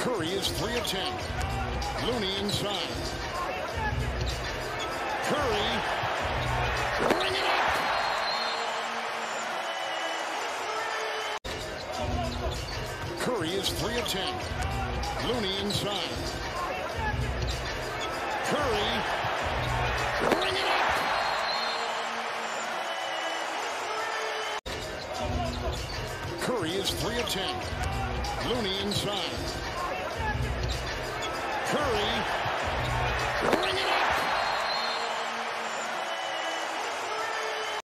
Curry is 3 of 10. Looney inside. Curry. Bring it up. Curry is 3 of 10. Looney inside. Curry. Bring it up. Curry is 3 of 10. Looney inside. Curry. Bring it up.